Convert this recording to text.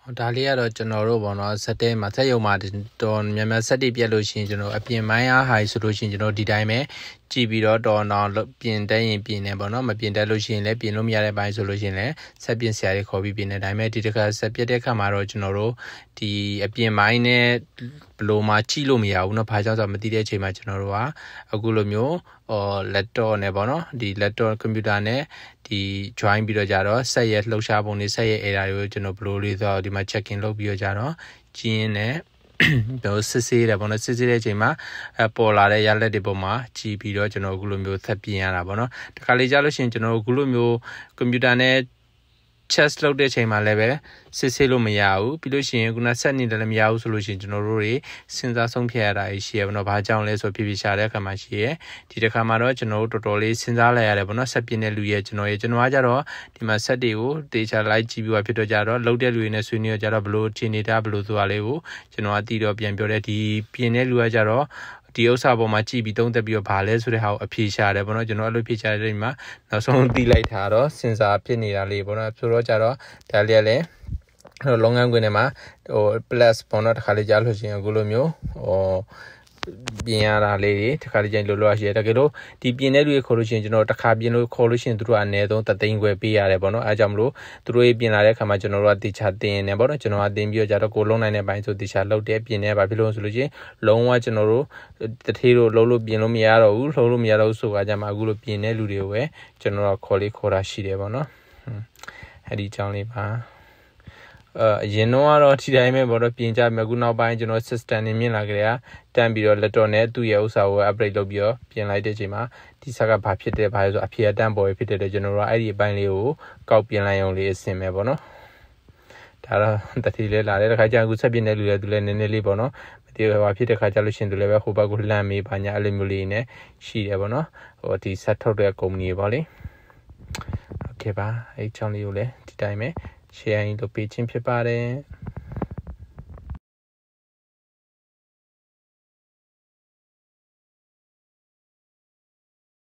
ဒါလေးကတော့ကျွန်တော်တို့ပေါ့နော်စက်တဲမှာဆက်ရုံမှာတော်များများစက်တိပြက်လို့ရှိရင်ကျွန်တော်အပြင်မိုင်းအားဟိုင်ဆိုလို့ရှိရင်ကျွန်တော်ဒီတိုင်းပဲကြည့်ပြီးတော့တော်အောင်ပြင်တက်ရင်ပြင်နေပေါ့နော်မပြင်တက်လို့ရှိရင်လည်းပြင်လို့မရတဲ့ဘိုင်းဆိုလို့ရှိရင်လည်းဆက်ပြင်ဆရာတွေခေါ်ပြီးပြင်နေတိုင်းပဲဒီတစ်ခါဆက်ပြက်တဲ့ခါမှာတော့ကျွန်တော်တို့ဒီအပြင်မိုင်းနဲ့ဘလိုမှကြည့်လို့မရဘူးเนาะဘာကြောင့်ဆိုမသိတဲ့အချိန်မှာကျွန်တော်တို့ကအခုလိုမျိုးlaptop နဲ့ပေါ့နော်ဒီ laptop computer နဲ့ဒီ join ပြီးတော့ကြတော့ဆက်ရဲ့လှုပ်ရှားပုံတွေဆက်ရဲ့ error တွေကိုကျွန်တော်ဘလိုလေးဆိုတော့ဒီမှာ check in လုပ်ပြီးတော့ကြတော့ကျင်းနဲ့တော့စစ်ဆေးတယ်ပေါ့နော်စစ်ဆေးတဲ့အချိန်မှာပေါ်လာတဲ့ရလက်တွေပေါ်မှာကြည့်ပြီးတော့ကျွန်တော်အခုလိုမျိုးဆက်ပြင်ရတာပေါ့နော်တခါလေကြာလို့ရှိရင်ကျွန်တော်အခုလိုမျိုးကွန်ပျူတာနဲ့ chess လုပ်တဲ့အချိန်မှာလည်းပဲစစ်ဆေးလို့မရဘူးပြီးလို့ရှိရင်ခုနဆက်နေတယ်လည်းမရဘူးဆိုလို့ရှိရင်ကျွန်တော်တို့တွေစဉ်းစားဆုံးဖြတ်ရတာရှိရပါတော့ဘာကြောင့်လဲဆိုဖြည်းဖြည်းရှာတဲ့အခါမှာရှိရဒီတစ်ခါမှာတော့ကျွန်တော်တို့တော်တော်လေးစဉ်းစားလိုက်ရတယ်ပေါ့နော်ဆက်ပြင်းတဲ့လူရဲ့ကျွန်တော်ကကြတော့ဒီမှာဆက်တွေကိုတေချာလိုက်ကြည့်ပြီးဖြစ်တော့ကြတော့လှုပ်တဲ့လူတွေနဲ့ဆွေးနွေးကြတော့ဘလို့ချိန်နေတာဘလို့ဆိုတာလေးကိုကျွန်တော်ကတီးတော့ပြန်ပြောတယ်ဒီပြင်းတဲ့လူကကြတော့ဒီဥစ္စာပေါ်မှာကြည့်ပြီးသုံးသက်ပြီးတော့ဗာလဲဆိုတဲ့ဟာကိုအဖြေရှာတယ်ပေါ့နော်ကျွန်တော်အဲ့လိုဖြေရှာတဲ့ဒီမှာနောက်ဆုံးတီးလိုက်တာတော့စင်စာဖြစ်နေတာလေးပေါ့နော်ဆိုတော့ကြတော့ဒါလေးလည်းလောငန်းခွင်ထဲမှာplus ပေါ့နော်တခါလေးကြားလို့ရှိရင်အခုလိုမျိုးပြင်ရတာလေးတွေတခါလေးကျရင်လိုရှိရတကယ်လို့ဒီပြင်တဲ့လူတွေခေါ်လို့ရှိရင်ကျွန်တော်တခါပြင်လို့ခေါ်လို့ရှိရင်သူတို့ကအနည်းဆုံး3သိန်းခွဲပေးရတယ်ပေါ့နော်အဲကြောင့်မလို့သူတို့ပြင်လာတဲ့အခါမှာကျွန်တော်တို့ကတေချာတင်နေပေါ့နော်ကျွန်တော်ကတင်ပြီးတော့ကြတော့ကိုလုံးနိုင်တဲ့ဘိုင်းဆိုတေချာလောက်တဲ့ပြင်နေပါပြီလို့ဆိုလို့ရှိရင်လုံးဝကျွန်တော်တို့တထေးတို့လုံးလို့ပြင်လို့မရတော့ဘူးလုံးလို့မရတော့ဘူးဆိုတာကြမှာအခုလိုပြင်တဲ့လူတွေကိုပဲကျွန်တော်တို့ခေါ်တာရှိတယ်ပေါ့နော်အဲ့ဒီအကြောင်းလေးပါအရင်တော့ဒီတိုင်းပဲပေါ့တော့ပြင်ကြမယ်အခုနောက်ပိုင်းကျွန်တော် system နေမြင်လာကြရတန်းပြီးတော့ laptop နဲ့သူ့ရဲ့ဥစ္စာကို upgrade လုပ်ပြီးတော့ပြင်လိုက်တဲ့အချိန်မှာဒီဆက်ကဘာဖြစ်တယ်ဘာလဲဆိုအဖြေတန်းပေါ်ဖြစ်တယ်ကျွန်တော်တို့အဲ့ဒီအပိုင်းလေးကိုကောက်ပြင်လိုက်အောင်လေးအဆင်ပဲပေါ့နော်ဒါတော့တတိလေးလာတဲ့ခါကျအခုဆက်ပြင်တဲ့လူတွေသူလည်းနည်းနည်းလေးပေါ့နော်မသိဘာဖြစ်တဲ့ခါကျလို့ရှင်သူလည်းပဲဟိုဘက်ကိုလှမ်းမေးပါညာအဲ့လိုမျိုးလေးနဲ့ရှိတယ်ပေါ့နော်ဒီဆက်ထုတ်တဲ့ကုမ္ပဏီပေါ့လေโอเคပါအဲ့ချောင်းလေးကိုလည်းဒီတိုင်းပဲshare လုပ်ပေးခြင်းဖြစ်ပါတယ်